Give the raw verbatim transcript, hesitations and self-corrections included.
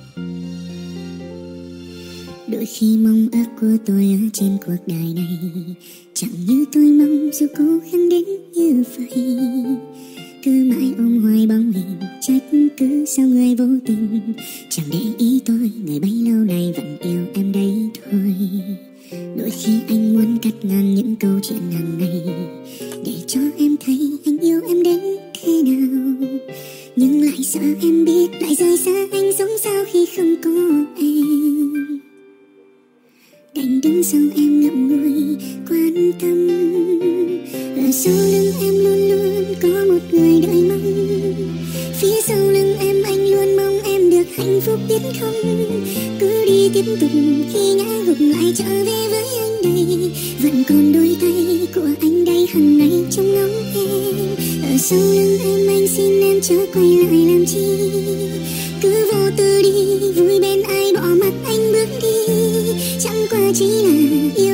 Đôi khi mong ước của tôi ở trên cuộc đời này chẳng như tôi mong, dù cố gắng đến như vậy. Cứ mãi ôm hoài bóng hình, trách cứ sao người vô tình chẳng để ý tôi, người bấy lâu nay vẫn yêu em đấy thôi. Đôi khi anh muốn cắt ngang những câu chuyện hàng ngày để cho em thấy anh yêu em đến thế nào, nhưng lại sợ em biết lại rời xa anh sống sao khi không có em. Đành đứng sau em ngậm ngùi quan tâm, ở sau lưng em luôn luôn có một người đợi mong. Phía sau lưng em anh luôn mong em được hạnh phúc biết không. Cứ đi tiếp tục khi ngã gục lại trở về với anh đây, vẫn còn đôi tay của anh đây hằng ngày trong ngóng em. Ở sau lưng em anh xin em chớ quay lại làm chi, cứ vô tư đi vui bên ai bỏ mặc anh bước đi, chẳng qua chỉ là yêu